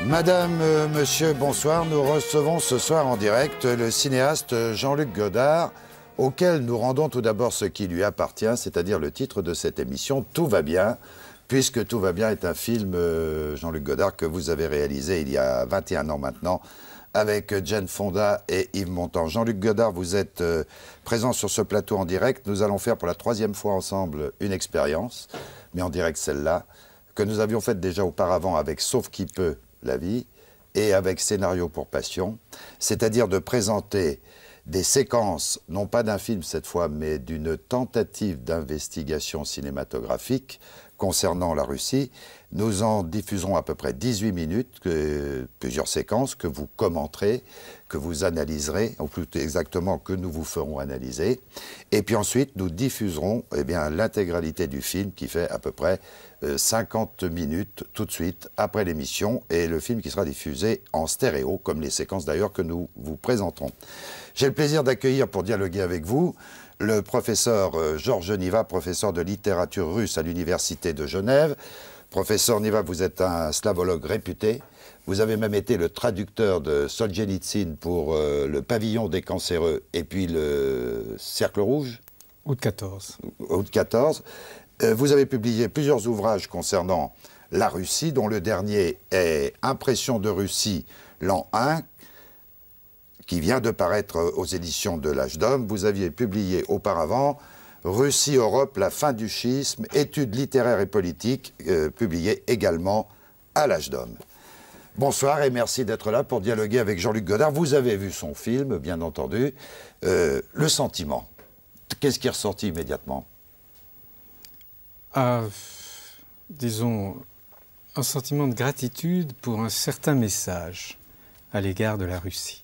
Madame, monsieur, bonsoir. Nous recevons ce soir en direct le cinéaste Jean-Luc Godard, auquel nous rendons tout d'abord ce qui lui appartient, c'est-à-dire le titre de cette émission, Tout va bien, puisque Tout va bien est un film, Jean-Luc Godard, que vous avez réalisé il y a 21 ans maintenant, avec Jane Fonda et Yves Montand. Jean-Luc Godard, vous êtes présent sur ce plateau en direct. Nous allons faire pour la 3e fois ensemble une expérience, mais en direct celle-là, que nous avions faite déjà auparavant avec Sauf qui peut la vie et avec Scénario pour passion, c'est-à-dire de présenter des séquences, non pas d'un film cette fois, mais d'une tentative d'investigation cinématographique concernant la Russie. Nous en diffuserons à peu près 18 minutes, plusieurs séquences que vous commenterez, que vous analyserez, ou plus exactement que nous vous ferons analyser. Et puis ensuite, nous diffuserons l'intégralité du film qui fait à peu près 50 minutes tout de suite après l'émission, et le film qui sera diffusé en stéréo, comme les séquences d'ailleurs que nous vous présenterons. J'ai le plaisir d'accueillir pour dialoguer avec vous le professeur Georges Niva, professeur de littérature russe à l'Université de Genève. Professeur Niva, vous êtes un slavologue réputé. Vous avez même été le traducteur de Solzhenitsyn pour le Pavillon des cancéreux et puis le Cercle rouge. Août 14. Août 14. Vous avez publié plusieurs ouvrages concernant la Russie, dont le dernier est Impression de Russie, l'an 1, qui vient de paraître aux éditions de l'Âge d'Homme. Vous aviez publié auparavant Russie-Europe, la fin du schisme, études littéraires et politiques, publié également à l'Âge d'Homme. Bonsoir et merci d'être là pour dialoguer avec Jean-Luc Godard. Vous avez vu son film, bien entendu. Le sentiment, qu'est-ce qui est ressorti immédiatement? Disons, un sentiment de gratitude pour un certain message à l'égard de la Russie.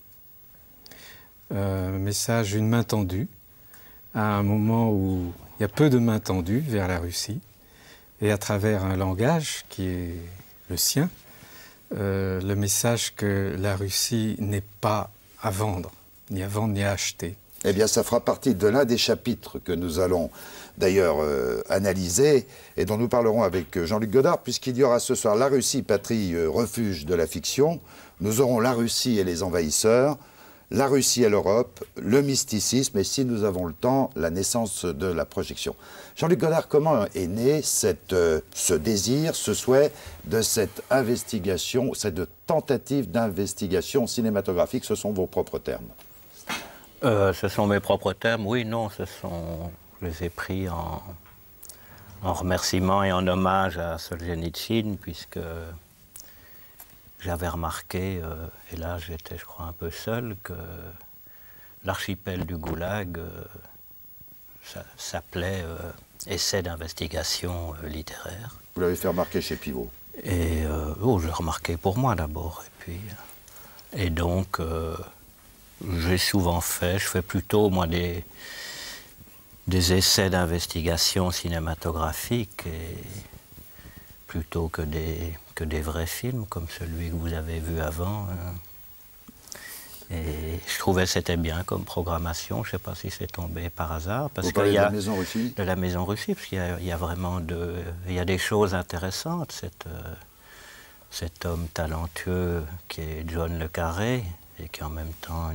Message d'une main tendue, à un moment où il y a peu de mains tendues vers la Russie, et à travers un langage qui est le sien, le message que la Russie n'est pas à vendre ni à acheter. Eh bien, ça fera partie de l'un des chapitres que nous allons d'ailleurs analyser et dont nous parlerons avec Jean-Luc Godard, puisqu'il y aura ce soir La Russie, patrie refuge de la fiction. Nous aurons La Russie et les envahisseurs, La Russie et l'Europe, le mysticisme et, si nous avons le temps, la naissance de la projection. Jean-Luc Godard, comment est né ce désir, ce souhait de cette investigation, cette tentative d'investigation cinématographique? Ce sont vos propres termes. Ce sont mes propres termes, oui, non, je les ai pris en remerciement et en hommage à Solzhenitsyn, puisque j'avais remarqué, et là j'étais je crois un peu seul, que l'archipel du Goulag s'appelait Essai d'investigation littéraire. Vous l'avez fait remarquer chez Pivot. Et je l'ai remarqué pour moi d'abord, et donc j'ai souvent fait, je fais plutôt moi des essais d'investigation cinématographique plutôt que des vrais films comme celui que vous avez vu avant. Et je trouvais que c'était bien comme programmation. Je ne sais pas si c'est tombé par hasard. Vous parlez de la Maison Russie? De la Maison Russie, parce qu'il y a vraiment il y a des choses intéressantes. Cet homme talentueux qui est John Le Carré, et qui en même temps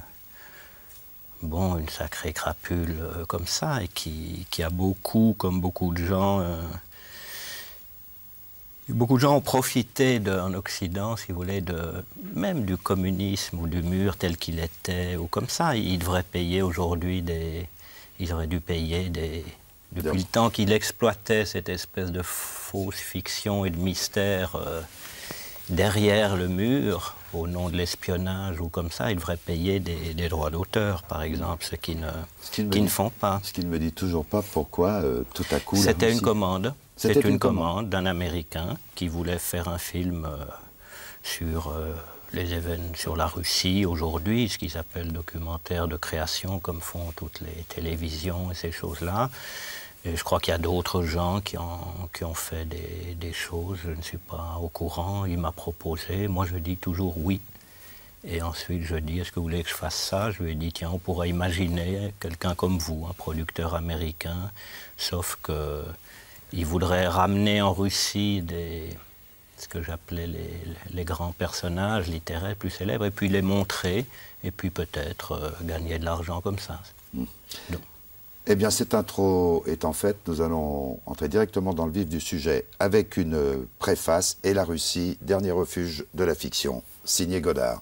une sacrée crapule comme ça, et qui a beaucoup, comme beaucoup de gens ont profité en Occident, si vous voulez, même du communisme ou du mur tel qu'il était, ou comme ça. Ils devraient payer aujourd'hui ils auraient dû payer depuis le temps qu'il exploitait cette espèce de fausse fiction et de mystère derrière le mur, au nom de l'espionnage ou comme ça, ils devraient payer des droits d'auteur, par exemple, ce qu'ils ne font pas. Ce qu'il ne me dit toujours pas pourquoi, tout à coup... C'était une commande. C'était une commande d'un Américain qui voulait faire un film sur les événements, sur la Russie aujourd'hui, ce qu'ils appellent documentaire de création, comme font toutes les télévisions et ces choses-là. Et je crois qu'il y a d'autres gens qui ont fait des choses, je ne suis pas au courant. Il m'a proposé, moi je dis toujours oui. Et ensuite je dis, est-ce que vous voulez que je fasse ça? Je lui ai dit, tiens, on pourrait imaginer quelqu'un comme vous, un producteur américain, sauf qu'il voudrait ramener en Russie ce que j'appelais les grands personnages littéraires plus célèbres, et puis les montrer, et puis peut-être gagner de l'argent comme ça. Donc. Eh bien, cette intro étant faite, nous allons entrer directement dans le vif du sujet avec une préface et la Russie, dernier refuge de la fiction, signé Godard.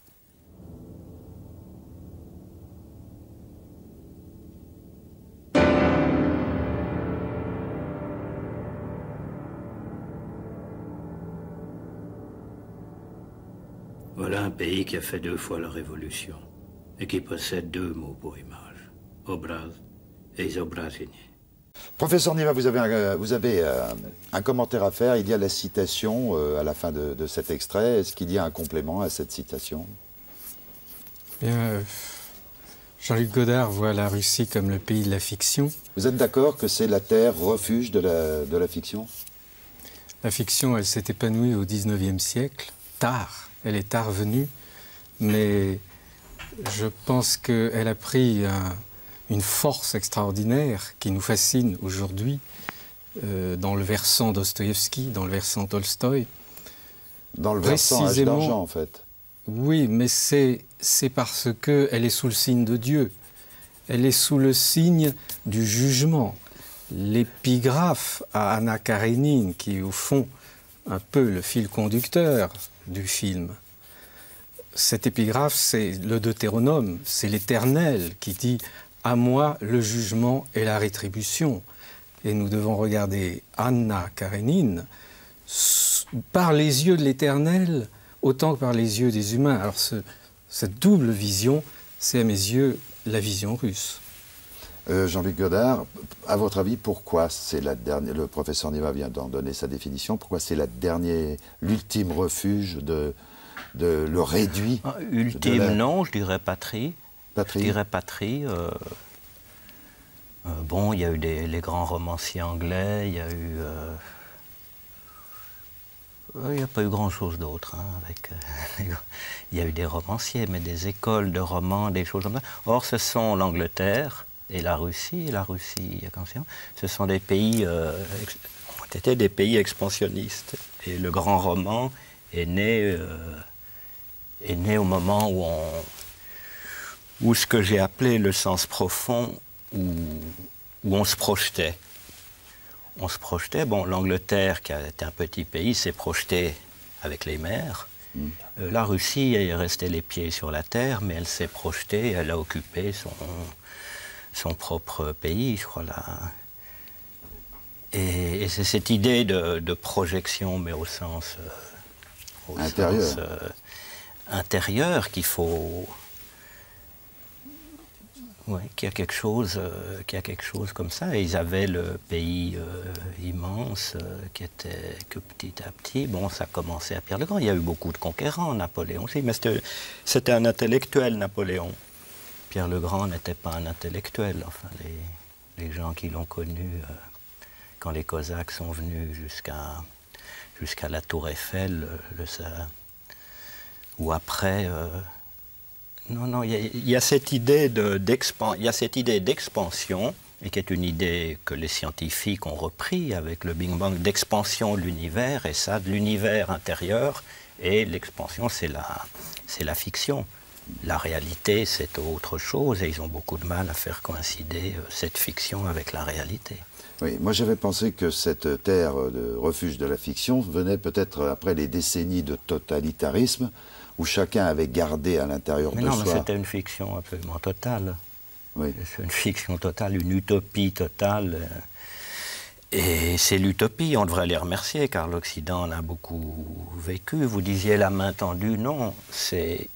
Voilà un pays qui a fait 2 fois la révolution et qui possède 2 mots pour image, obraz et zobrazenie. Professeur Niva, vous avez un commentaire à faire. Il y a la citation à la fin de cet extrait. Est-ce qu'il y a un complément à cette citation? Bien, Jean-Luc Godard voit la Russie comme le pays de la fiction. Vous êtes d'accord que c'est la terre refuge de la fiction? La fiction, elle s'est épanouie au XIXe siècle, tard. Elle est tard venue, mais je pense qu'elle a pris une force extraordinaire qui nous fascine aujourd'hui dans le versant Dostoïevski, dans le versant Tolstoï. Dans le versant Âge d'argent, en fait. Oui, mais c'est parce qu'elle est sous le signe de Dieu. Elle est sous le signe du jugement. L'épigraphe à Anna Karénine, qui est au fond un peu le fil conducteur du film. Cette épigraphe, c'est le Deutéronome, c'est l'Éternel qui dit « À moi le jugement et la rétribution ». Et nous devons regarder Anna Karénine par les yeux de l'Éternel autant que par les yeux des humains. Alors cette double vision, c'est à mes yeux la vision russe. Jean-Luc Godard, à votre avis, pourquoi c'est la dernière, le professeur Niva vient d'en donner sa définition, pourquoi c'est l'ultime refuge le réduit? Ultime, non, je dirais patrie. Je dirais patrie. Bon, il y a eu les grands romanciers anglais, il y a eu... il n'y a pas eu grand-chose d'autre. Hein, il y a eu des romanciers, mais des écoles de romans, des choses comme ça. Or, ce sont l'Angleterre et la Russie, ce sont des pays, ont été des pays expansionnistes. Et le grand roman est né au moment où ce que j'ai appelé le sens profond, où on se projetait. On se projetait, bon, l'Angleterre, qui était un petit pays, s'est projetée avec les mers. La Russie est restée les pieds sur la terre, mais elle s'est projetée, elle a occupé son propre pays, je crois, là. Et c'est cette idée de projection, mais au sens intérieur qu'il faut... Oui, qu'il y a quelque chose comme ça. Et ils avaient le pays immense que petit à petit, bon, ça commençait à Pierre le Grand. Il y a eu beaucoup de conquérants, Napoléon aussi, mais c'était un intellectuel, Napoléon. Pierre le Grand n'était pas un intellectuel. Enfin, les gens qui l'ont connu, quand les Cosaques sont venus jusqu'à la Tour Eiffel, ou après... Non, il y a cette idée d'expansion, et qui est une idée que les scientifiques ont repris avec le Big Bang, d'expansion de l'univers, et ça, de l'univers intérieur, et l'expansion, c'est la fiction. La réalité, c'est autre chose, et ils ont beaucoup de mal à faire coïncider cette fiction avec la réalité. Oui, moi j'avais pensé que cette terre de refuge de la fiction venait peut-être après les décennies de totalitarisme, où chacun avait gardé à l'intérieur de soi... Mais c'était une fiction absolument totale. Oui. C'est une fiction totale, une utopie totale. Et c'est l'utopie, on devrait les remercier, car l'Occident en a beaucoup vécu. Vous disiez la main tendue, non, c'est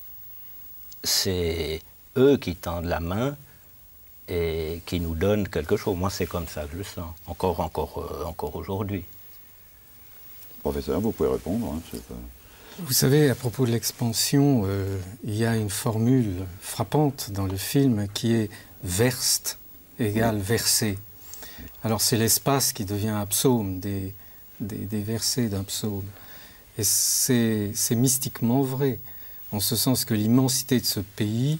eux qui tendent la main et qui nous donnent quelque chose. Moi, c'est comme ça que je le sens, encore aujourd'hui. Professeur, vous pouvez répondre. Hein, Vous savez, à propos de l'expansion, il y a une formule frappante dans le film qui est « verste égale versé ». Alors c'est l'espace qui devient un psaume, des versets d'un psaume. Et c'est mystiquement vrai, en ce sens que l'immensité de ce pays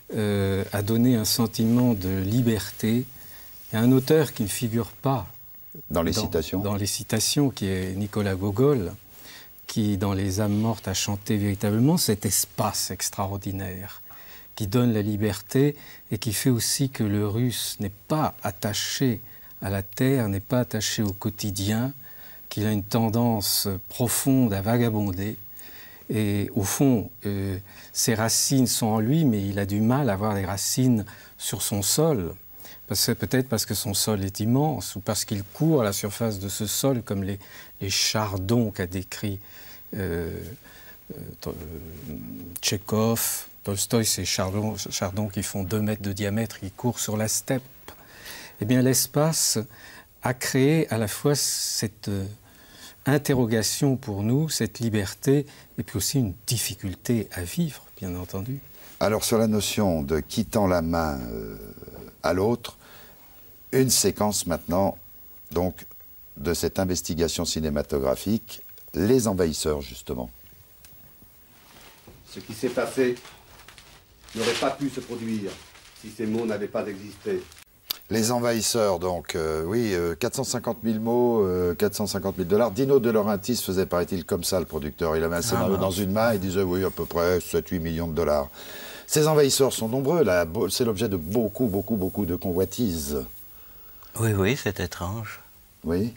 a donné un sentiment de liberté. Il y a un auteur qui ne figure pas Dans les citations? Dans les citations, qui est Nicolas Gogol, qui, dans Les âmes mortes, a chanté véritablement cet espace extraordinaire qui donne la liberté et qui fait aussi que le Russe n'est pas attaché à la terre, n'est pas attaché au quotidien, qu'il a une tendance profonde à vagabonder. Et au fond, ses racines sont en lui, mais il a du mal à avoir des racines sur son sol. Peut-être parce que son sol est immense, ou parce qu'il court à la surface de ce sol, comme les chardons qu'a décrit Tchekhov. Tolstoï, ces chardons qui font 2 mètres de diamètre, qui courent sur la steppe. Eh bien, l'espace a créé à la fois cette interrogation pour nous, cette liberté, et puis aussi une difficulté à vivre, bien entendu. Alors, sur la notion de qui tend la main à l'autre, une séquence maintenant, donc, de cette investigation cinématographique, Les Envahisseurs, justement. Ce qui s'est passé n'aurait pas pu se produire si ces mots n'avaient pas existé. Les Envahisseurs, donc, oui, 450 000 mots, 450 000 $. Dino De Laurentiis faisait, paraît-il, comme ça, le producteur. Il avait un scénario dans une main et disait, oui, à peu près 7-8 millions de $. Ces envahisseurs sont nombreux, là. C'est l'objet de beaucoup de convoitises. Oui, oui, c'est étrange. Oui.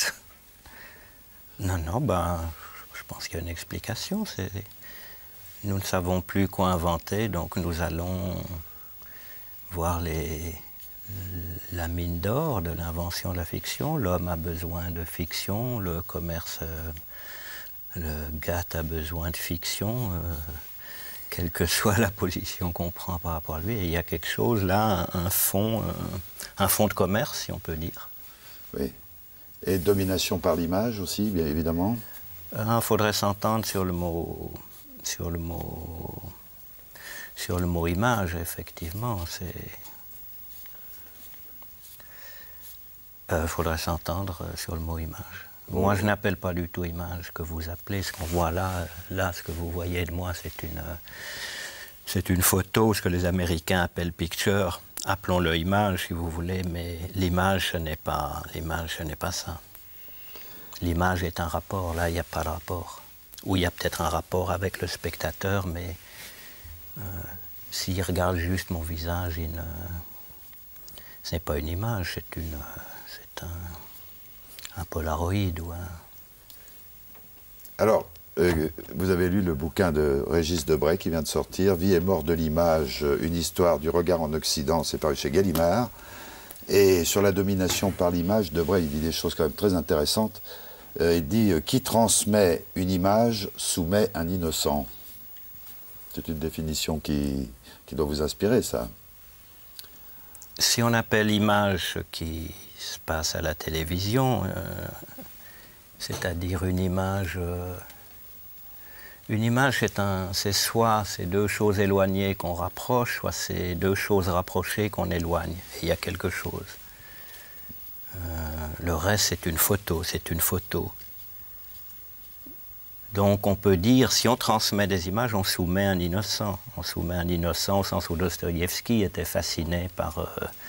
Non, je pense qu'il y a une explication. Nous ne savons plus quoi inventer, donc nous allons voir la mine d'or de l'invention de la fiction. L'homme a besoin de fiction, le commerce, le GATT a besoin de fiction, quelle que soit la position qu'on prend par rapport à lui. Et il y a quelque chose là, un fond de commerce, si on peut dire. Oui. Et domination par l'image aussi, bien évidemment. Il faudrait s'entendre sur le mot image, effectivement. Faudrait s'entendre sur le mot image. Bon. Moi, je n'appelle pas du tout image que vous appelez. Ce qu'on voit là, ce que vous voyez de moi, c'est une photo, ce que les Américains appellent picture. Appelons-le image, si vous voulez, mais l'image, ce n'est pas ça. L'image est un rapport. Là, il n'y a pas de rapport. Ou il y a peut-être un rapport avec le spectateur, mais s'il regarde juste mon visage, ce n'est pas une image, c'est un Polaroid ou un... Alors, vous avez lu le bouquin de Régis Debray qui vient de sortir, Vie et mort de l'image, une histoire du regard en Occident, c'est paru chez Gallimard. Et sur la domination par l'image, Debray, il dit des choses quand même très intéressantes. Il dit « Qui transmet une image soumet un innocent ». C'est une définition qui doit vous inspirer, ça. Si on appelle image ce qui se passe à la télévision, c'est-à-dire une image, c'est soit c'est 2 choses éloignées qu'on rapproche, soit c'est 2 choses rapprochées qu'on éloigne. Et il y a quelque chose. Le reste, c'est une photo. Donc on peut dire, si on transmet des images, on soumet un innocent. On soumet un innocent au sens où Dostoïevski était fasciné par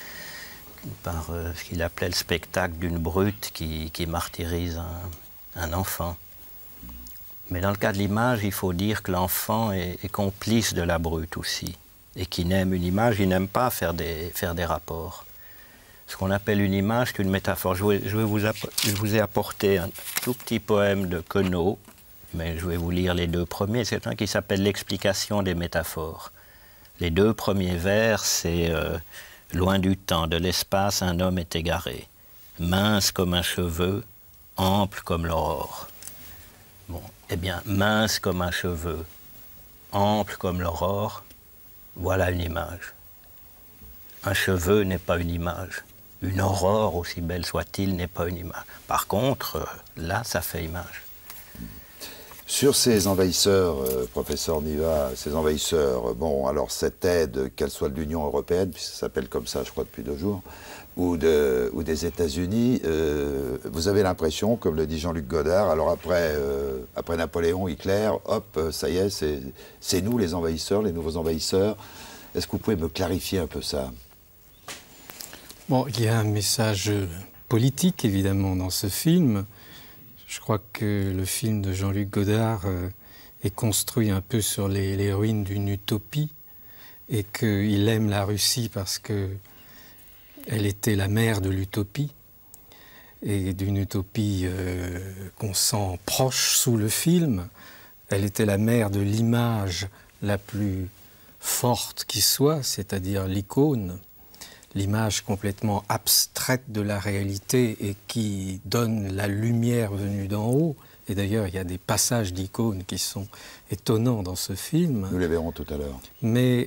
ce qu'il appelait le spectacle d'une brute qui martyrise un enfant. Mais dans le cas de l'image, il faut dire que l'enfant est complice de la brute aussi. Et qui n'aime une image, il n'aime pas faire des rapports. Ce qu'on appelle une image, c'est une métaphore. Je vous ai apporté un tout petit poème de Queneau, mais je vais vous lire les 2 premiers. C'est un qui s'appelle L'explication des métaphores. Les 2 premiers vers, c'est loin du temps, de l'espace, un homme est égaré. Mince comme un cheveu, ample comme l'aurore. Bon, eh bien, mince comme un cheveu, ample comme l'aurore, voilà une image. Un cheveu n'est pas une image. Une aurore, aussi belle soit-il, n'est pas une image. Par contre, là, ça fait image. Sur ces envahisseurs, professeur Niva, ces envahisseurs, bon, alors cette aide, qu'elle soit de l'Union européenne, puisque ça s'appelle comme ça, je crois, depuis 2 jours, ou des États-Unis, vous avez l'impression, comme le dit Jean-Luc Godard, alors après Napoléon, Hitler, hop, ça y est, c'est nous les envahisseurs, les nouveaux envahisseurs. Est-ce que vous pouvez me clarifier un peu ça? Bon, il y a un message politique, évidemment, dans ce film. Je crois que le film de Jean-Luc Godard est construit un peu sur les ruines d'une utopie et qu'il aime la Russie parce qu'elle était la mère de l'utopie et d'une utopie qu'on sent proche sous le film. Elle était la mère de l'image la plus forte qui soit, c'est-à-dire l'icône, l'image complètement abstraite de la réalité et qui donne la lumière venue d'en haut. Et d'ailleurs, il y a des passages d'icônes qui sont étonnants dans ce film. Nous les verrons tout à l'heure. Mais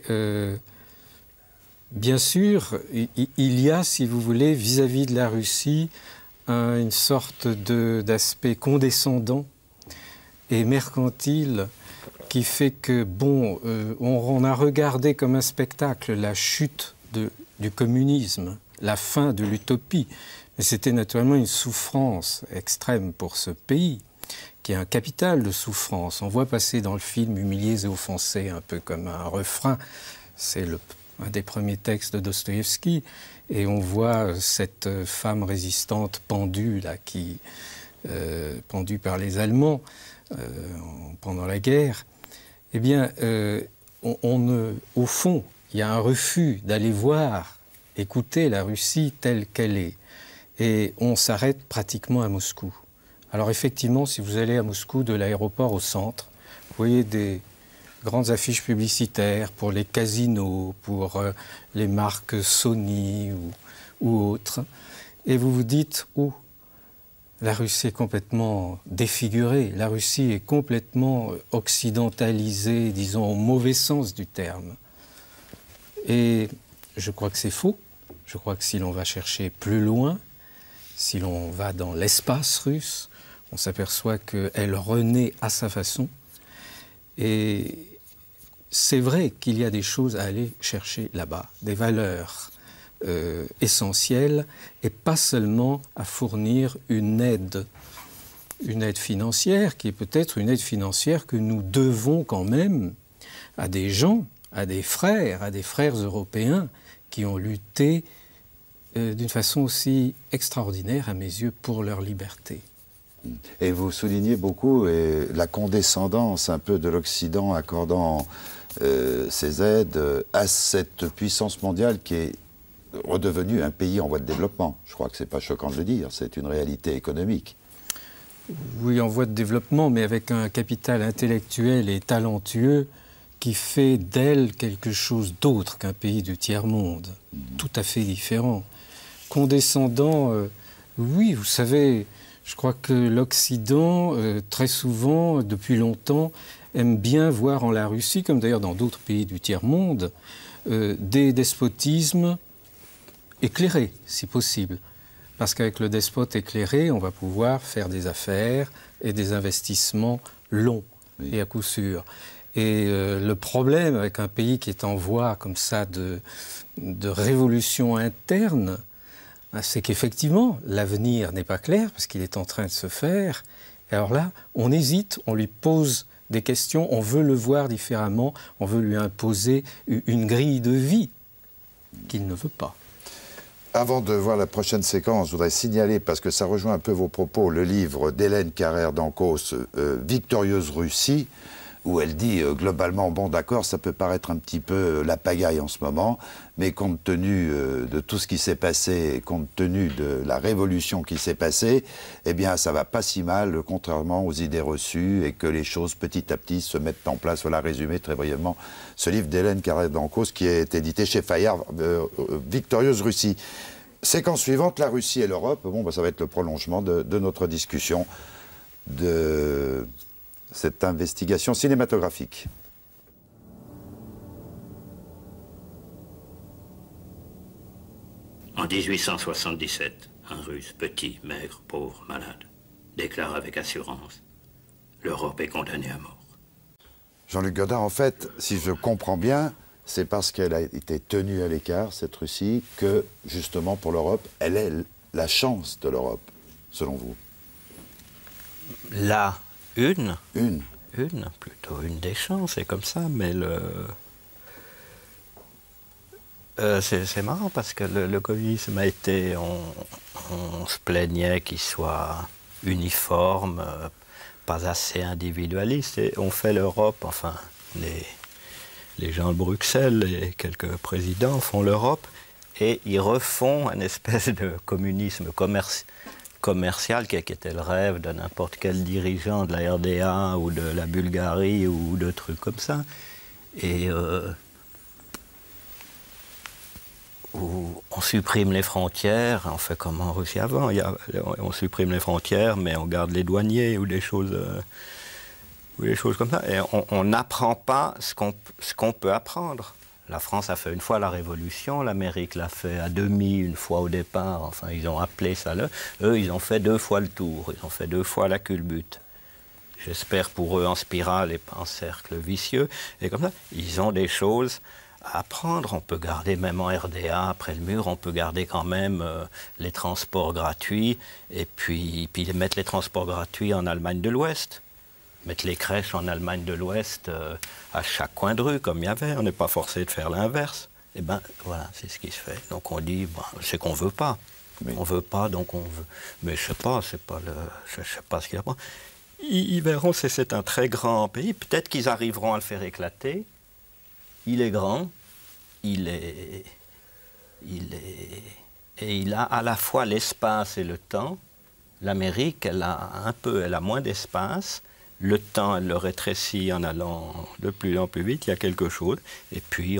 bien sûr, il y a, si vous voulez, vis-à-vis de la Russie, une sorte d'aspect condescendant et mercantile qui fait que, bon, on a regardé comme un spectacle la chute du communisme, la fin de l'utopie. Mais c'était naturellement une souffrance extrême pour ce pays, qui est un capital de souffrance. On voit passer dans le film Humiliés et offensés, un peu comme un refrain. C'est un des premiers textes de Dostoïevski. Et on voit cette femme résistante pendue, là, pendue par les Allemands pendant la guerre. Eh bien, au fond, il y a un refus d'aller voir, écouter la Russie telle qu'elle est. Et on s'arrête pratiquement à Moscou. Alors effectivement, si vous allez à Moscou, de l'aéroport au centre, vous voyez des grandes affiches publicitaires pour les casinos, pour les marques Sony ou autres. Et vous vous dites, la Russie est complètement défigurée, la Russie est complètement occidentalisée, disons au mauvais sens du terme. Et je crois que c'est faux. Je crois que si l'on va chercher plus loin, si l'on va dans l'espace russe, on s'aperçoit qu'elle renaît à sa façon. Et c'est vrai qu'il y a des choses à aller chercher là-bas, des valeurs essentielles, et pas seulement à fournir une aide financière, qui est peut-être une aide financière que nous devons quand même à des gens, à des frères européens qui ont lutté d'une façon aussi extraordinaire, à mes yeux, pour leur liberté. Et vous soulignez beaucoup la condescendance un peu de l'Occident accordant ces aides à cette puissance mondiale qui est redevenue un pays en voie de développement. Je crois que ce n'est pas choquant de le dire, c'est une réalité économique. Oui, en voie de développement, mais avec un capital intellectuel et talentueux qui fait d'elle quelque chose d'autre qu'un pays du tiers-monde, tout à fait différent. Condescendant, oui, vous savez, je crois que l'Occident, très souvent, depuis longtemps, aime bien voir en la Russie, comme d'ailleurs dans d'autres pays du tiers-monde, des despotismes éclairés, si possible. Parce qu'avec le despote éclairé, on va pouvoir faire des affaires et des investissements longs, et à coup sûr. Et le problème avec un pays qui est en voie comme ça de révolution interne, c'est qu'effectivement, l'avenir n'est pas clair parce qu'il est en train de se faire. Et alors là, on hésite, on lui pose des questions, on veut le voir différemment, on veut lui imposer une grille de vie qu'il ne veut pas. Avant de voir la prochaine séquence, je voudrais signaler, parce que ça rejoint un peu vos propos, le livre d'Hélène Carrère d'Ancos, Victorieuse Russie, où elle dit globalement, bon d'accord, ça peut paraître un petit peu la pagaille en ce moment, mais compte tenu de tout ce qui s'est passé, compte tenu de la révolution qui s'est passée, eh bien ça va pas si mal, contrairement aux idées reçues, et que les choses petit à petit se mettent en place. Voilà, résumé très brièvement ce livre d'Hélène Carrère d'Ancos qui est édité chez Fayard, Victorieuse Russie. Séquence suivante, la Russie et l'Europe. Bon, bah, ça va être le prolongement de notre discussion de cette investigation cinématographique. En 1877, un Russe petit, maigre, pauvre, malade, déclare avec assurance « L'Europe est condamnée à mort ». Jean-Luc Godard, en fait, si je comprends bien, c'est parce qu'elle a été tenue à l'écart, cette Russie, que, justement, pour l'Europe, elle est la chance de l'Europe, selon vous. Une, plutôt une des chances, c'est comme ça, mais C'est marrant parce que le communisme a été, on se plaignait qu'il soit uniforme, pas assez individualiste, et on fait l'Europe, enfin les gens de Bruxelles et quelques présidents font l'Europe, et ils refont une espèce de communisme commercial qui était le rêve de n'importe quel dirigeant de la RDA ou de la Bulgarie ou de trucs comme ça. Et où on supprime les frontières, on fait comme en Russie avant, on supprime les frontières, mais on garde les douaniers ou des choses comme ça. Et on n'apprend pas ce qu'on peut apprendre. La France a fait une fois la Révolution, l'Amérique l'a fait à demi, une fois au départ, enfin ils ont appelé ça là. Eux, ils ont fait 2 fois le tour, ils ont fait 2 fois la culbute. J'espère pour eux en spirale et pas en cercle vicieux. Et comme ça, ils ont des choses à apprendre. On peut garder, même en RDA, après le mur, on peut garder quand même les transports gratuits et puis mettre les transports gratuits en Allemagne de l'Ouest. Mettre les crèches en Allemagne de l'Ouest à chaque coin de rue, comme il y avait. On n'est pas forcé de faire l'inverse. Et bien, voilà, c'est ce qui se fait. Donc on dit, c'est qu'on ne veut pas. Oui. On ne veut pas, donc on veut. Mais je ne sais pas, je sais pas ce qu'il y a. Ils verront, c'est un très grand pays. Peut-être qu'ils arriveront à le faire éclater. Il est grand, et il a à la fois l'espace et le temps. L'Amérique, elle a moins d'espace. Le temps, elle le rétrécit en allant de plus en plus vite. Il y a quelque chose. Et puis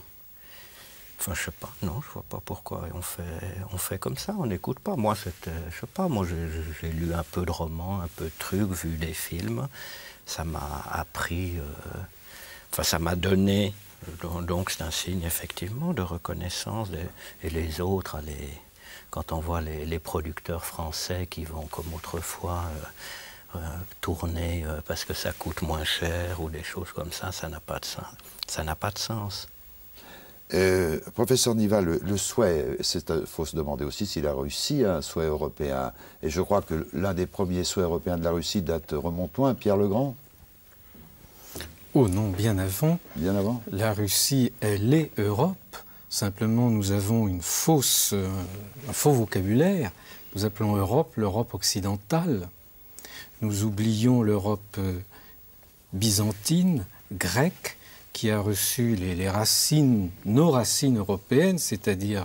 enfin, je sais pas. Non, je vois pas pourquoi on fait comme ça. On n'écoute pas. Moi, je sais pas. Moi, j'ai lu un peu de romans, un peu de trucs, vu des films. Ça m'a appris. Enfin, ça m'a donné. Donc, c'est un signe effectivement de reconnaissance. Et les autres, quand on voit les producteurs français qui vont comme autrefois. Tourner parce que ça coûte moins cher ou des choses comme ça, ça n'a pas de sens. Ça n'a pas de sens. Professeur Niva, le souhait, il faut se demander aussi si la Russie a un souhait européen. Et je crois que l'un des premiers souhaits européens de la Russie remonte loin, Pierre le Grand. Oh non, bien avant. Bien avant. La Russie, elle est Europe. Simplement, nous avons un faux vocabulaire. Nous appelons Europe l'Europe occidentale. Nous oublions l'Europe byzantine, grecque, qui a reçu les racines, nos racines européennes, c'est-à-dire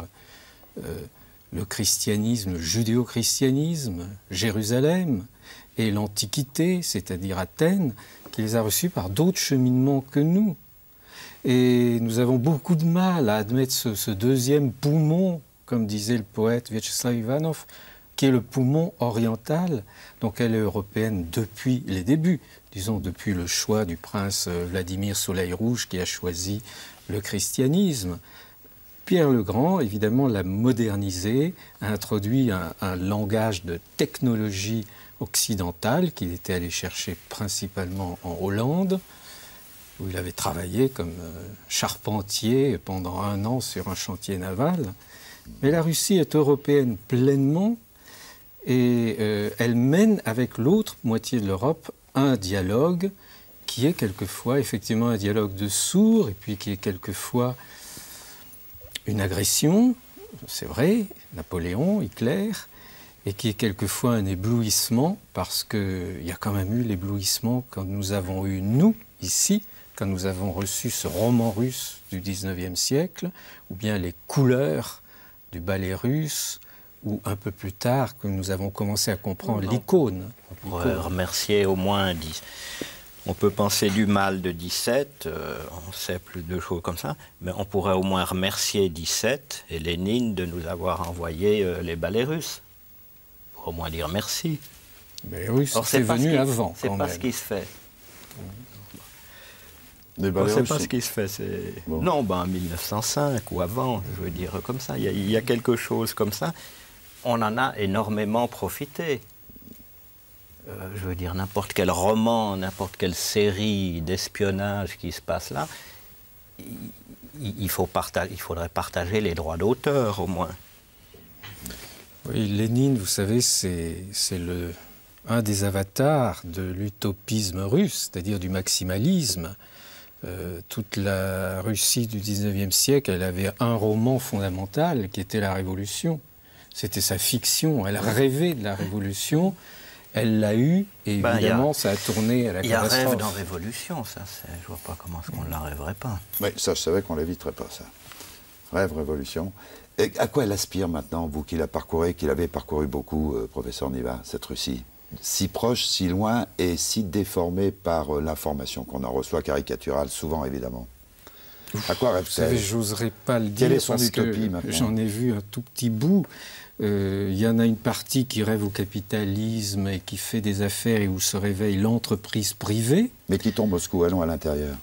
le christianisme, le judéo-christianisme, Jérusalem, et l'Antiquité, c'est-à-dire Athènes, qui les a reçus par d'autres cheminements que nous. Et nous avons beaucoup de mal à admettre ce deuxième poumon, comme disait le poète Vyacheslav Ivanov, qui est le poumon oriental. Donc elle est européenne depuis les débuts, disons depuis le choix du prince Vladimir Soleil-Rouge qui a choisi le christianisme. Pierre le Grand, évidemment, l'a modernisé, a introduit un langage de technologie occidentale qu'il était allé chercher principalement en Hollande, où il avait travaillé comme charpentier pendant 1 an sur un chantier naval. Mais la Russie est européenne pleinement, et elle mène avec l'autre moitié de l'Europe un dialogue qui est quelquefois effectivement un dialogue de sourds, et puis qui est quelquefois une agression, c'est vrai, Napoléon, Hitler, et qui est quelquefois un éblouissement, parce qu'il y a quand même eu l'éblouissement quand nous avons eu, nous, ici, quand nous avons reçu ce roman russe du XIXe siècle, ou bien les couleurs du ballet russe, ou un peu plus tard que nous avons commencé à comprendre l'icône. On pourrait remercier au moins 10. On peut penser du mal de 17, on sait plus de choses comme ça, mais on pourrait au moins remercier 17 et Lénine de nous avoir envoyé les ballets russes. Pour au moins dire merci. Les Russes, c'est venu avant. C'est pas ce qui se fait. C'est pas ce qui se fait. Bon. Non, en 1905 ou avant, je veux dire comme ça. Il y a quelque chose comme ça. On en a énormément profité. Je veux dire, n'importe quel roman, n'importe quelle série d'espionnage qui se passe là, il faudrait partager les droits d'auteur au moins. Oui, Lénine, vous savez, c'est un des avatars de l'utopisme russe, c'est-à-dire du maximalisme. toute la Russie du 19e siècle, elle avait un roman fondamental qui était la Révolution. C'était sa fiction. Elle rêvait de la Révolution. Elle l'a eue et évidemment, ça a tourné à la catastrophe. Il y a rêve dans Révolution, ça. Je vois pas comment est-ce qu'on ne la rêverait pas. Oui, ça, je savais qu'on l'éviterait pas, ça. Rêve, Révolution. Et à quoi elle aspire maintenant, vous qui l'avez parcouru beaucoup, professeur Niva, cette Russie? Si proche, si loin et si déformée par l'information qu'on en reçoit, caricaturale, souvent, évidemment. À quoi rêve-t-elle? Vous savez, j'oserais pas le dire. Quelle est son parce utopie, que maintenant? j'en ai vu un tout petit bout. Il y en a une partie qui rêve au capitalisme et qui fait des affaires et où se réveille l'entreprise privée. Mais qui tombe Moscou, allons à l'intérieur.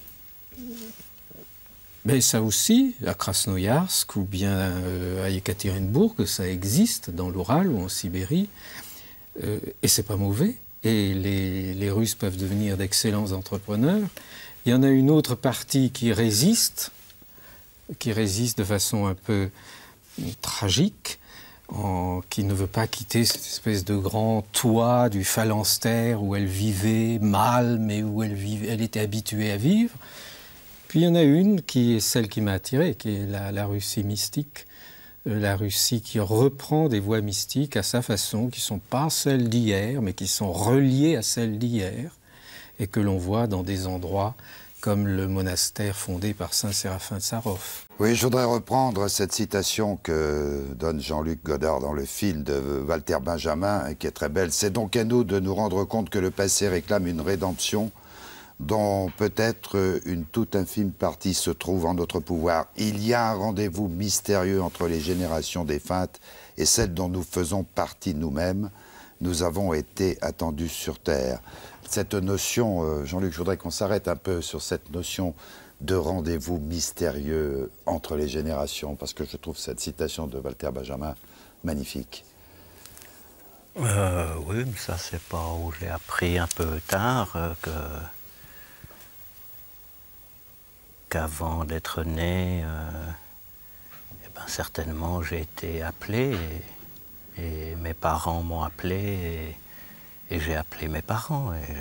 Mais ça aussi, à Krasnoïarsk ou bien à Ekaterinbourg, ça existe dans l'Oural ou en Sibérie. Et c'est pas mauvais. Et les Russes peuvent devenir d'excellents entrepreneurs. Il y en a une autre partie qui résiste de façon un peu tragique, qui ne veut pas quitter cette espèce de grand toit du phalanstère où elle vivait mal, mais où elle était habituée à vivre. Puis il y en a une qui est celle qui m'a attiré, qui est la Russie mystique, la Russie qui reprend des voies mystiques à sa façon, qui ne sont pas celles d'hier, mais qui sont reliées à celles d'hier, et que l'on voit dans des endroits comme le monastère fondé par saint Séraphin de Sarov. Oui, je voudrais reprendre cette citation que donne Jean-Luc Godard dans le film de Walter Benjamin, qui est très belle. « C'est donc à nous de nous rendre compte que le passé réclame une rédemption dont peut-être une toute infime partie se trouve en notre pouvoir. Il y a un rendez-vous mystérieux entre les générations défuntes et celles dont nous faisons partie nous-mêmes. Nous avons été attendus sur Terre. » Cette notion, Jean-Luc, je voudrais qu'on s'arrête un peu sur cette notion de rendez-vous mystérieux entre les générations, parce que je trouve cette citation de Walter Benjamin magnifique. Oui, mais ça, c'est pas où j'ai appris un peu tard qu'avant d'être né, certainement j'ai été appelé et mes parents m'ont appelé et j'ai appelé mes parents et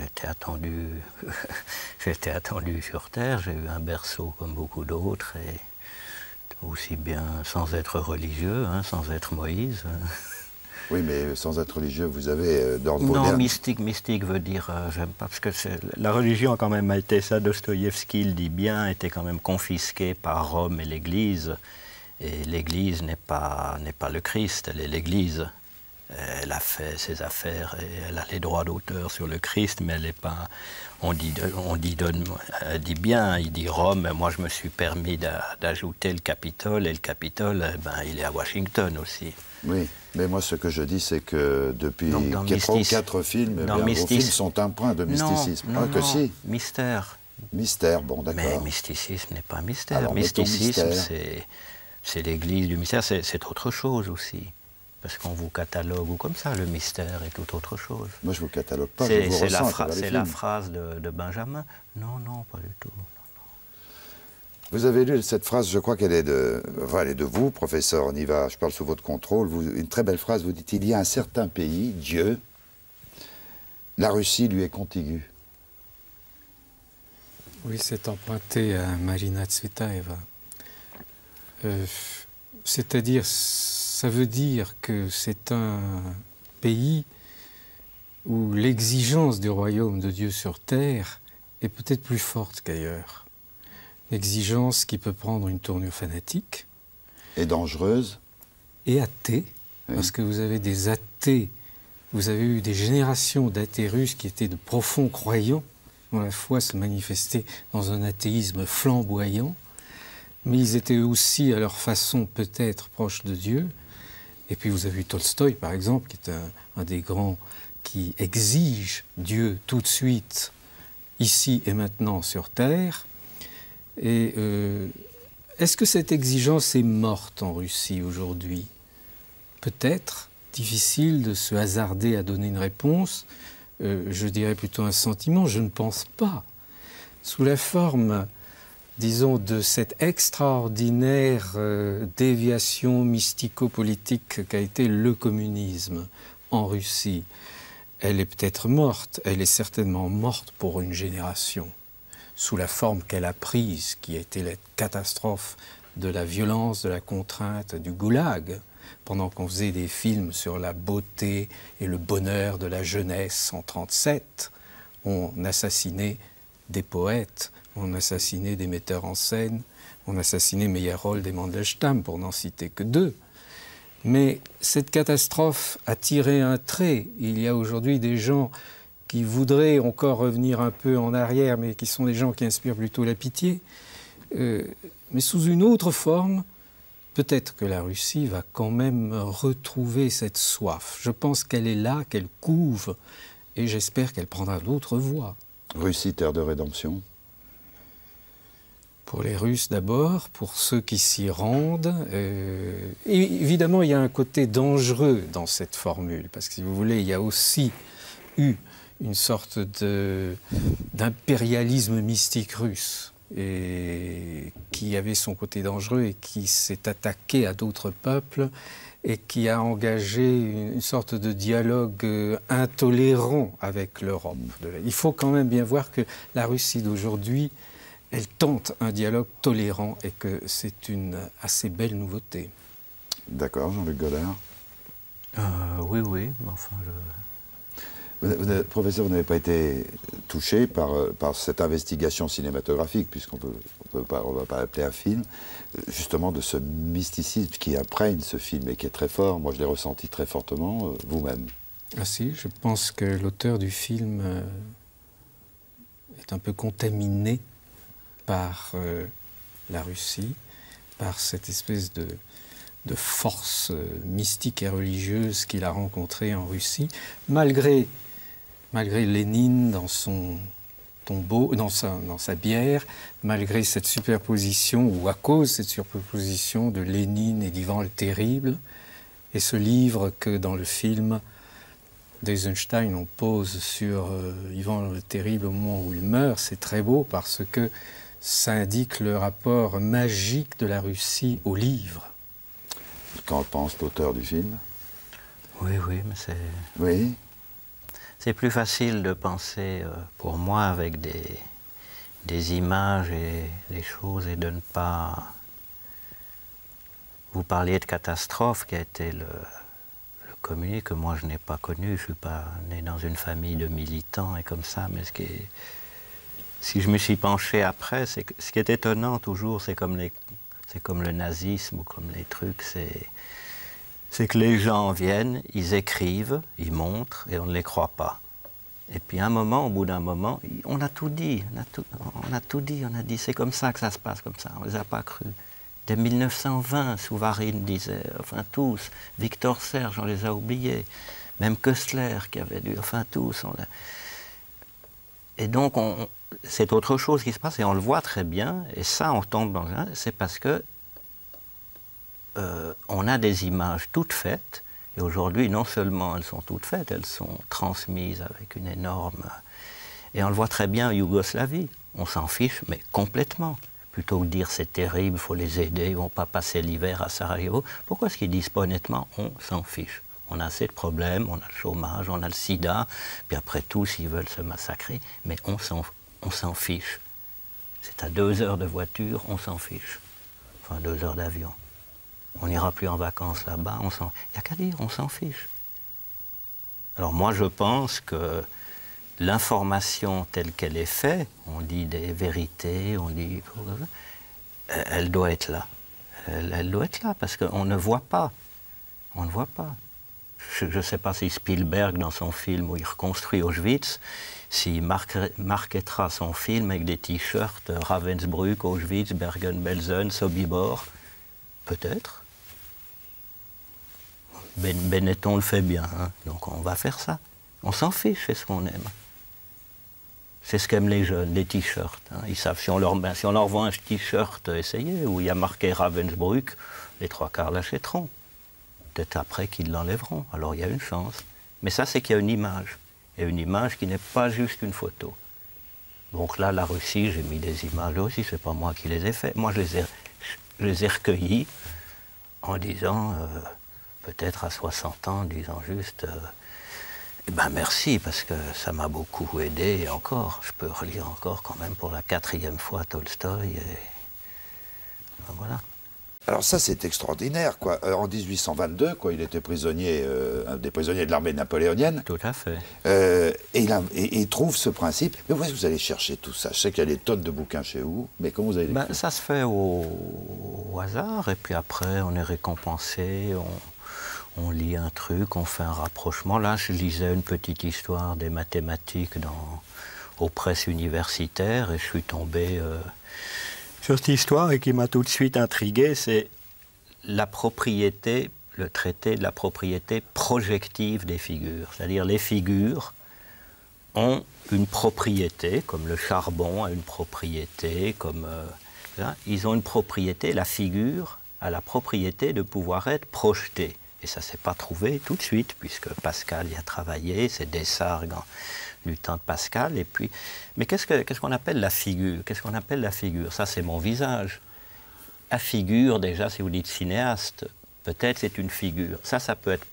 j'étais attendu sur Terre. J'ai eu un berceau comme beaucoup d'autres et aussi bien sans être religieux, hein, sans être Moïse. Oui, mais sans être religieux, vous avez d'ordre Non, moderne. mystique veut dire, j'aime pas, parce que la religion a quand même été, ça Dostoïevski le dit bien, était quand même confisquée par Rome et l'Église. Et l'Église n'est pas le Christ, elle est l'Église. Elle a fait ses affaires et elle a les droits d'auteur sur le Christ, mais elle n'est pas. On dit bien, il dit Rome, moi je me suis permis d'ajouter le Capitole, et le Capitole, il est à Washington aussi. Oui, mais moi ce que je dis, c'est que depuis 4 films, vos films sont un point de mysticisme. Non, que si. Mystère. Mystère, bon, d'accord. Mais mysticisme n'est pas mystère. Alors, mysticisme, c'est l'église du mystère, c'est autre chose aussi. Parce qu'on vous catalogue ou comme ça, le mystère est tout autre chose. Moi, je ne vous catalogue pas, je vous ressens. C'est la phrase de Benjamin. Non, pas du tout. Non. Vous avez lu cette phrase, je crois qu'elle est de vous, professeur Niva, je parle sous votre contrôle, une très belle phrase, vous dites « Il y a un certain pays, Dieu, la Russie lui est contiguë ». Oui, c'est emprunté à Marina Tsvetaeva. C'est-à-dire, ça veut dire que c'est un pays où l'exigence du royaume de Dieu sur terre est peut-être plus forte qu'ailleurs. Exigence qui peut prendre une tournure fanatique. Et dangereuse. Et athée, oui. Parce que vous avez des athées, vous avez eu des générations d'athées russes qui étaient de profonds croyants, dont la foi se manifestait dans un athéisme flamboyant, mais ils étaient aussi à leur façon peut-être proches de Dieu. Et puis vous avez eu Tolstoï, par exemple, qui est un des grands qui exige Dieu tout de suite, ici et maintenant sur terre. Et est-ce que cette exigence est morte en Russie aujourd'hui? Peut-être, difficile de se hasarder à donner une réponse. Je dirais plutôt un sentiment, je ne pense pas. Sous la forme, disons, de cette extraordinaire déviation mystico-politique qu'a été le communisme en Russie, elle est peut-être morte, elle est certainement morte pour une génération. sous la forme qu'elle a prise, qui a été la catastrophe de la violence, de la contrainte, du goulag, pendant qu'on faisait des films sur la beauté et le bonheur de la jeunesse en 1937, on assassinait des poètes, on assassinait des metteurs en scène, on assassinait Meyerhold et Mandelstam, pour n'en citer que deux. Mais cette catastrophe a tiré un trait. Il y a aujourd'hui des gens qui voudraient encore revenir un peu en arrière, mais qui sont des gens qui inspirent plutôt la pitié. Mais sous une autre forme, peut-être que la Russie va quand même retrouver cette soif. Je pense qu'elle est là, qu'elle couve, et j'espère qu'elle prendra d'autres voies. Russie, terre de rédemption. Pour les Russes d'abord, pour ceux qui s'y rendent. Et évidemment, il y a un côté dangereux dans cette formule, parce que si vous voulez, il y a aussi eu une sorte d'impérialisme mystique russe, et qui avait son côté dangereux et qui s'est attaqué à d'autres peuples et qui a engagé une sorte de dialogue intolérant avec l'Europe. Il faut quand même bien voir que la Russie d'aujourd'hui, elle tente un dialogue tolérant et que c'est une assez belle nouveauté. D'accord, Jean-Luc Godard. Oui, mais enfin, professeur, vous n'avez pas été touché par cette investigation cinématographique, puisqu'on ne va pas appeler un film, justement de ce mysticisme qui imprègne ce film et qui est très fort. Moi, je l'ai ressenti très fortement, vous-même. Ah si, je pense que l'auteur du film est un peu contaminé par la Russie, par cette espèce de force mystique et religieuse qu'il a rencontrée en Russie, malgré Lénine dans son tombeau, dans sa bière, malgré cette superposition, ou à cause de cette superposition de Lénine et d'Ivan le Terrible, et ce livre que dans le film d'Eisenstein on pose sur Ivan le Terrible au moment où il meurt, c'est très beau parce que ça indique le rapport magique de la Russie au livre. Qu'en pense l'auteur du film? Oui, mais c'est... Oui. C'est plus facile de penser, pour moi, avec des images et des choses, et de ne pas... Vous parliez de catastrophe qui a été le communisme, que moi je n'ai pas connu. Je ne suis pas né dans une famille de militants et comme ça, mais si je me suis penché après, ce qui est étonnant toujours, c'est comme le nazisme ou comme les trucs, c'est que les gens viennent, ils écrivent, ils montrent et on ne les croit pas. Et puis au bout d'un moment, on a tout dit, on a dit c'est comme ça que ça se passe comme ça, on ne les a pas crus. Dès 1920, Souvarine disait, enfin tous, Victor Serge, on les a oubliés, même Köstler qui avait dû, enfin tous. Et donc c'est autre chose qui se passe et on le voit très bien, et ça on tombe dans un, c'est parce que on a des images toutes faites, et aujourd'hui non seulement elles sont toutes faites, elles sont transmises avec une énorme... Et on le voit très bien en Yougoslavie, on s'en fiche, mais complètement. Plutôt que de dire c'est terrible, il faut les aider, ils ne vont pas passer l'hiver à Sarajevo. Pourquoi est-ce qu'ils ne disent pas honnêtement on s'en fiche? On a assez de problèmes, on a le chômage, on a le sida, puis après tout, s'ils veulent se massacrer, mais on s'en fiche. C'est à 2 heures de voiture, on s'en fiche. Enfin, 2 heures d'avion. On n'ira plus en vacances là-bas, il n'y a qu'à dire, on s'en fiche. Alors moi, je pense que l'information telle qu'elle est faite, on dit des vérités, on dit... Elle doit être là. Elle doit être là, parce qu'on ne voit pas. On ne voit pas. Je ne sais pas si Spielberg, dans son film où il reconstruit Auschwitz, s'il marketera son film avec des t-shirts Ravensbrück, Auschwitz, Bergen-Belsen, Sobibor. Peut-être. Benetton le fait bien, hein, donc on va faire ça. On s'en fiche, c'est ce qu'on aime. C'est ce qu'aiment les jeunes, des t-shirts. Hein. Ils savent, si on leur vend un t-shirt, essayez, où il y a marqué Ravensbrück, les 3/4 l'achèteront. Peut-être après qu'ils l'enlèveront, alors il y a une chance. Mais ça, c'est qu'il y a une image. Et une image qui n'est pas juste une photo. Donc là, la Russie, j'ai mis des images aussi, c'est pas moi qui les ai faites. Moi, je les ai recueillies en disant, peut-être à 60 ans, en disant juste... Eh ben merci, parce que ça m'a beaucoup aidé, et encore, je peux relire encore quand même pour la 4e fois Tolstoï, et ben voilà. Alors ça, c'est extraordinaire, quoi. En 1822, quoi, il était prisonnier, un des prisonniers de l'armée napoléonienne. Tout à fait. Et il trouve ce principe. Mais où est-ce que vous allez chercher tout ça? Je sais qu'il y a des tonnes de bouquins chez vous, mais comment vous allez Ben, ça se fait au hasard, et puis après, on est récompensé, on lit un truc, on fait un rapprochement. Là, je lisais une petite histoire des mathématiques aux presses universitaires, et je suis tombé sur cette histoire, et qui m'a tout de suite intrigué, c'est la propriété, le traité de la propriété projective des figures. C'est-à-dire les figures ont une propriété, comme le charbon a une propriété, comme ils ont une propriété, la figure a la propriété de pouvoir être projetée. Et ça ne s'est pas trouvé tout de suite, puisque Pascal y a travaillé, c'est Desargues du temps de Pascal. Et puis, mais qu'est-ce qu'on appelle la figure? Qu'est-ce qu'on appelle la figure? Ça, c'est mon visage. La figure, déjà, si vous dites cinéaste, peut-être c'est une figure. Ça peut être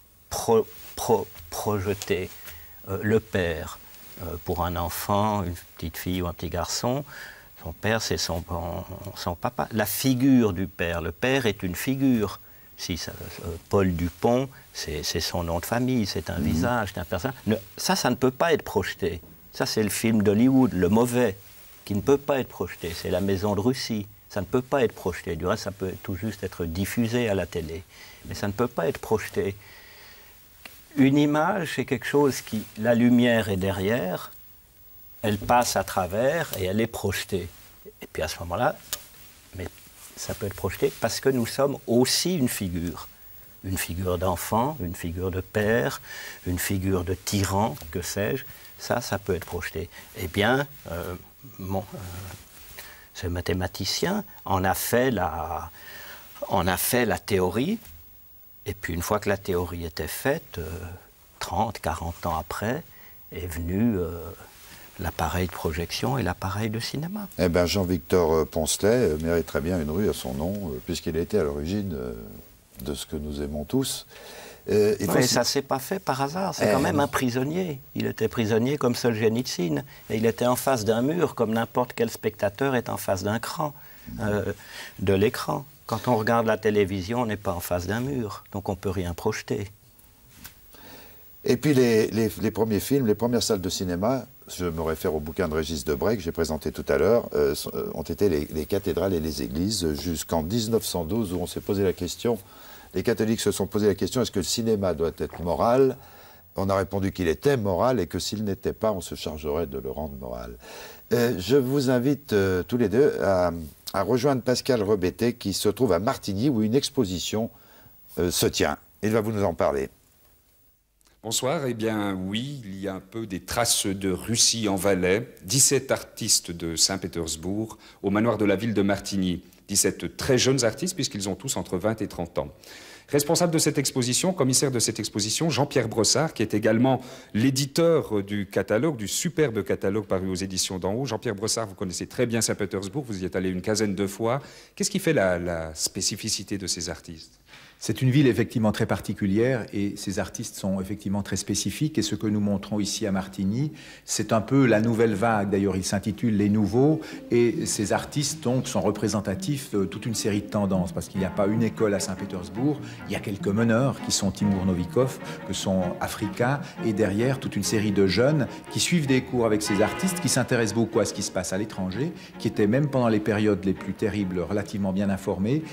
projeté. Le père, pour un enfant, une petite fille ou un petit garçon, son père, c'est son papa. La figure du père, le père est une figure. Si Paul Dupont, c'est son nom de famille, c'est un visage, c'est un personnage. Ça ne peut pas être projeté. Ça, c'est le film d'Hollywood, le mauvais, qui ne peut pas être projeté. C'est La Maison de Russie. Ça ne peut pas être projeté. Du reste, ça peut tout juste être diffusé à la télé. Mais ça ne peut pas être projeté. Une image, c'est quelque chose qui... La lumière est derrière, elle passe à travers et elle est projetée. Et puis à ce moment-là, mais ça peut être projeté parce que nous sommes aussi une figure. Une figure d'enfant, une figure de père, une figure de tyran, que sais-je. Ça peut être projeté. Eh bien, ce mathématicien en a fait la théorie. Et puis une fois que la théorie était faite, 30, 40 ans après, est venu l'appareil de projection et l'appareil de cinéma. Eh bien, Jean-Victor Poncelet mérite très bien une rue à son nom, puisqu'il a été à l'origine de ce que nous aimons tous. Mais ça ne s'est pas fait par hasard, c'est quand même un prisonnier. Il était prisonnier comme Solzhenitsyn, et il était en face d'un mur, comme n'importe quel spectateur est en face d'un cran, de l'écran. Quand on regarde la télévision, on n'est pas en face d'un mur, donc on ne peut rien projeter. Et puis les premiers films, les premières salles de cinéma, je me réfère au bouquin de Régis Debray que j'ai présenté tout à l'heure, ont été les cathédrales et les églises jusqu'en 1912 où on s'est posé la question, les catholiques se sont posé la question, est-ce que le cinéma doit être moral? On a répondu qu'il était moral et que s'il n'était pas, on se chargerait de le rendre moral. Je vous invite tous les deux à rejoindre Pascal Rebetté qui se trouve à Martigny où une exposition se tient. Il va vous nous en parler. Bonsoir, eh bien oui, il y a un peu des traces de Russie en Valais, 17 artistes de Saint-Pétersbourg au manoir de la ville de Martigny, 17 très jeunes artistes puisqu'ils ont tous entre 20 et 30 ans. Responsable de cette exposition, commissaire de cette exposition, Jean-Pierre Brossard, qui est également l'éditeur du catalogue, du superbe catalogue paru aux éditions d'en haut. Jean-Pierre Brossard, vous connaissez très bien Saint-Pétersbourg, vous y êtes allé une quinzaine de fois. Qu'est-ce qui fait la spécificité de ces artistes ? C'est une ville effectivement très particulière et ces artistes sont effectivement très spécifiques. Et ce que nous montrons ici à Martigny, c'est un peu la nouvelle vague. D'ailleurs, il s'intitule Les Nouveaux. Et ces artistes donc sont représentatifs de toute une série de tendances. Parce qu'il n'y a pas une école à Saint-Pétersbourg. Il y a quelques meneurs qui sont Timur Novikov, que sont Africa. Et derrière, toute une série de jeunes qui suivent des cours avec ces artistes, qui s'intéressent beaucoup à ce qui se passe à l'étranger, qui étaient même pendant les périodes les plus terribles relativement bien informés.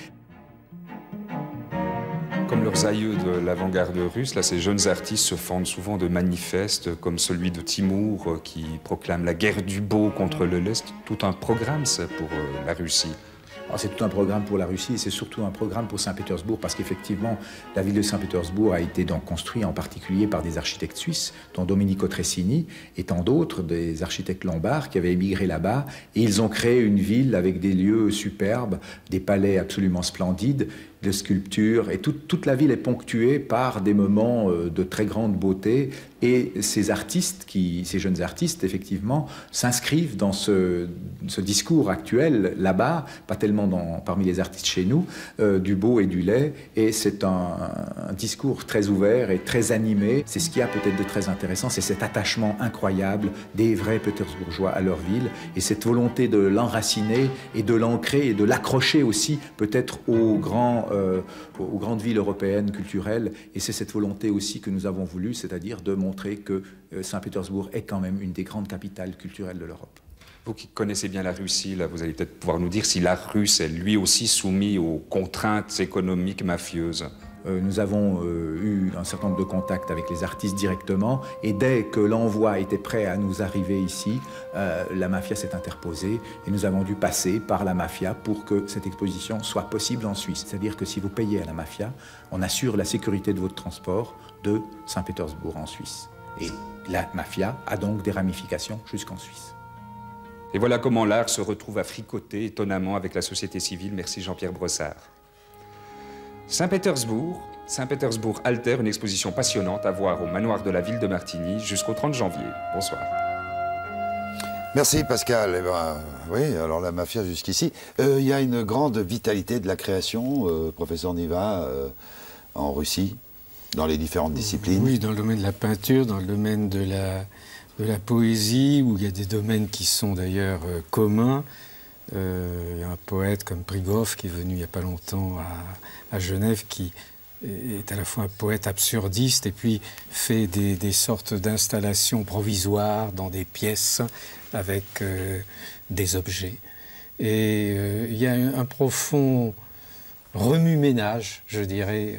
Comme leurs aïeux de l'avant-garde russe, là, ces jeunes artistes se fendent souvent de manifestes comme celui de Timur qui proclame la guerre du beau contre le lest. Tout un programme, ça, pour la Russie. C'est tout un programme pour la Russie et c'est surtout un programme pour Saint-Pétersbourg parce qu'effectivement, la ville de Saint-Pétersbourg a été donc construite en particulier par des architectes suisses, dont Domenico Tressini et tant d'autres, des architectes lombards qui avaient émigré là-bas. Et ils ont créé une ville avec des lieux superbes, des palais absolument splendides. de sculptures. Et toute la ville est ponctuée par des moments de très grande beauté. Et ces artistes, ces jeunes artistes, effectivement, s'inscrivent dans ce discours actuel, là-bas, pas tellement parmi les artistes chez nous, du beau et du laid. Et c'est un discours très ouvert et très animé. C'est ce qu'il y a peut-être de très intéressant, c'est cet attachement incroyable des vrais Pétersbourgeois à leur ville, et cette volonté de l'enraciner et de l'ancrer et de l'accrocher aussi, peut-être aux grandes villes européennes culturelles. Et c'est cette volonté aussi que nous avons voulu, c'est-à-dire de montrer que Saint-Pétersbourg est quand même une des grandes capitales culturelles de l'Europe. Vous qui connaissez bien la Russie, là, vous allez peut-être pouvoir nous dire si la Russe est lui aussi soumise aux contraintes économiques mafieuses. Nous avons eu un certain nombre de contacts avec les artistes directement, et dès que l'envoi était prêt à nous arriver ici, la mafia s'est interposée et nous avons dû passer par la mafia pour que cette exposition soit possible en Suisse. C'est-à-dire que si vous payez à la mafia, on assure la sécurité de votre transport de Saint-Pétersbourg en Suisse. Et la mafia a donc des ramifications jusqu'en Suisse. Et voilà comment l'art se retrouve à fricoter étonnamment avec la société civile. Merci Jean-Pierre Brossard. Saint-Pétersbourg Alter, une exposition passionnante à voir au manoir de la ville de Martigny jusqu'au 30 janvier. Bonsoir. Merci Pascal. Eh ben, oui, alors la mafia jusqu'ici. Il y a une grande vitalité de la création, professeur Niva, en Russie, dans les différentes disciplines. Oui, dans le domaine de la peinture, dans le domaine de la poésie, où il y a des domaines qui sont d'ailleurs communs. Il y a un poète comme Prigov qui est venu il n'y a pas longtemps à Genève, qui est à la fois un poète absurdiste et puis fait des sortes d'installations provisoires dans des pièces avec des objets. Et il y a un profond remue-ménage, je dirais,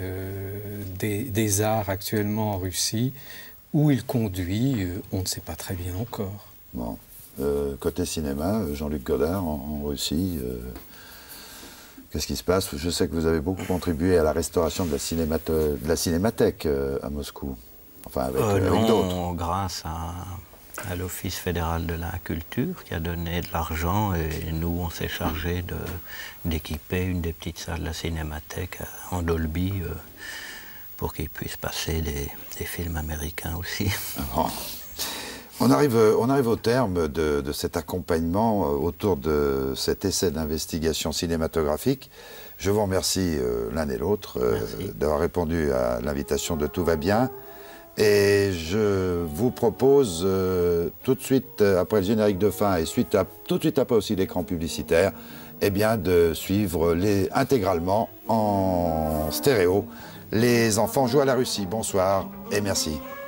des arts actuellement en Russie, où il conduit, on ne sait pas très bien encore. Bon. Côté cinéma, Jean-Luc Godard en Russie, qu'est-ce qui se passe? Je sais que vous avez beaucoup contribué à la restauration de la cinémathèque à Moscou, enfin avec d'autres. Grâce à l'Office fédéral de la culture qui a donné de l'argent, et nous on s'est chargé d'équiper une des petites salles de la cinémathèque en Dolby pour qu'ils puissent passer des films américains aussi. Oh. On arrive au terme de cet accompagnement autour de cet essai d'investigation cinématographique. Je vous remercie l'un et l'autre d'avoir répondu à l'invitation de Tout va bien. Et je vous propose tout de suite, après le générique de fin et tout de suite après aussi l'écran publicitaire, eh bien, de suivre intégralement en stéréo Les enfants jouent à la Russie. Bonsoir et merci.